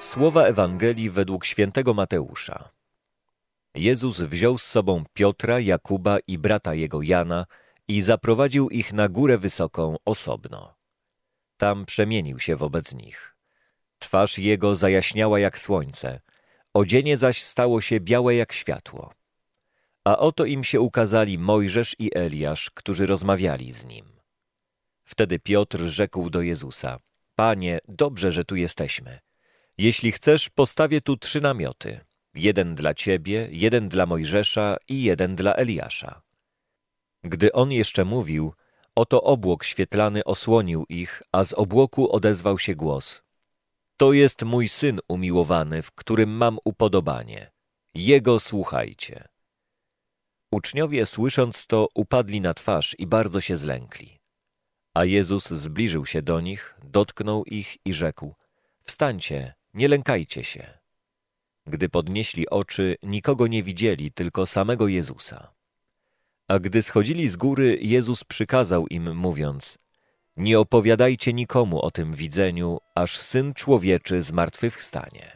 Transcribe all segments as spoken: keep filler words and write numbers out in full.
Słowa Ewangelii według świętego Mateusza. Jezus wziął z sobą Piotra, Jakuba i brata jego Jana i zaprowadził ich na górę wysoką osobno. Tam przemienił się wobec nich. Twarz jego zajaśniała jak słońce, odzienie zaś stało się białe jak światło. A oto im się ukazali Mojżesz i Eliasz, którzy rozmawiali z nim. Wtedy Piotr rzekł do Jezusa: Panie, dobrze, że tu jesteśmy. Jeśli chcesz, postawię tu trzy namioty. Jeden dla Ciebie, jeden dla Mojżesza i jeden dla Eliasza. Gdy on jeszcze mówił, oto obłok świetlany osłonił ich, a z obłoku odezwał się głos: To jest mój Syn umiłowany, w którym mam upodobanie. Jego słuchajcie. Uczniowie, słysząc to, upadli na twarz i bardzo się zlękli. A Jezus zbliżył się do nich, dotknął ich i rzekł: Wstańcie, nie lękajcie się. Gdy podnieśli oczy, nikogo nie widzieli, tylko samego Jezusa. A gdy schodzili z góry, Jezus przykazał im, mówiąc: Nie opowiadajcie nikomu o tym widzeniu, aż Syn Człowieczy zmartwychwstanie.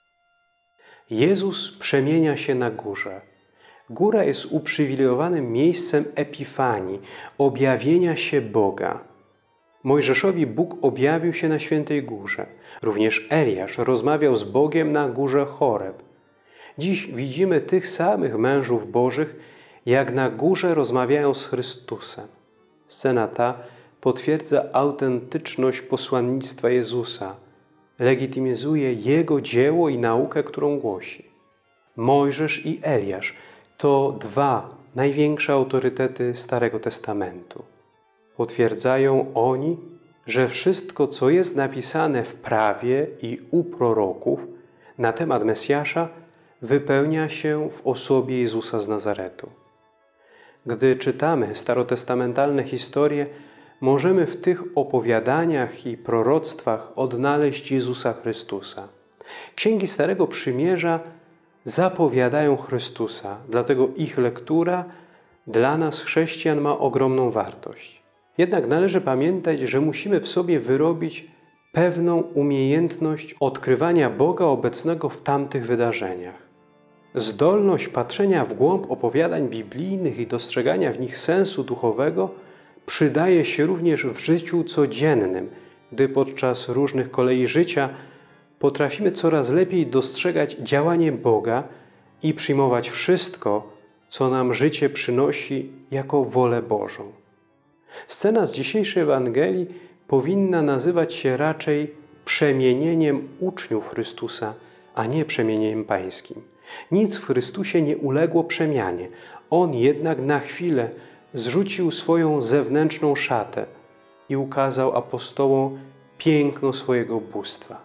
Jezus przemienia się na górze. Góra jest uprzywilejowanym miejscem epifanii, objawienia się Boga. Mojżeszowi Bóg objawił się na Świętej Górze. Również Eliasz rozmawiał z Bogiem na górze Choreb. Dziś widzimy tych samych mężów bożych, jak na górze rozmawiają z Chrystusem. Scena ta potwierdza autentyczność posłannictwa Jezusa, legitymizuje Jego dzieło i naukę, którą głosi. Mojżesz i Eliasz to dwa największe autorytety Starego Testamentu. Potwierdzają oni, że wszystko, co jest napisane w prawie i u proroków na temat Mesjasza, wypełnia się w osobie Jezusa z Nazaretu. Gdy czytamy starotestamentalne historie, możemy w tych opowiadaniach i proroctwach odnaleźć Jezusa Chrystusa. Księgi Starego Przymierza zapowiadają Chrystusa, dlatego ich lektura dla nas, chrześcijan, ma ogromną wartość. Jednak należy pamiętać, że musimy w sobie wyrobić pewną umiejętność odkrywania Boga obecnego w tamtych wydarzeniach. Zdolność patrzenia w głąb opowiadań biblijnych i dostrzegania w nich sensu duchowego przydaje się również w życiu codziennym, gdy podczas różnych kolei życia potrafimy coraz lepiej dostrzegać działanie Boga i przyjmować wszystko, co nam życie przynosi, jako wolę Bożą. Scena z dzisiejszej Ewangelii powinna nazywać się raczej przemienieniem uczniów Chrystusa, a nie przemienieniem pańskim. Nic w Chrystusie nie uległo przemianie. On jednak na chwilę zrzucił swoją zewnętrzną szatę i ukazał apostołom piękno swojego bóstwa.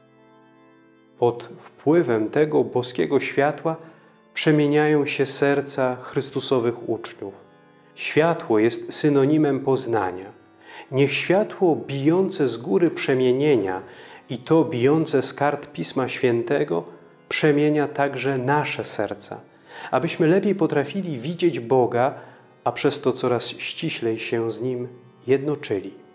Pod wpływem tego boskiego światła przemieniają się serca Chrystusowych uczniów. Światło jest synonimem poznania. Niech światło bijące z góry przemienienia i to bijące z kart Pisma Świętego przemienia także nasze serca, abyśmy lepiej potrafili widzieć Boga, a przez to coraz ściślej się z Nim jednoczyli.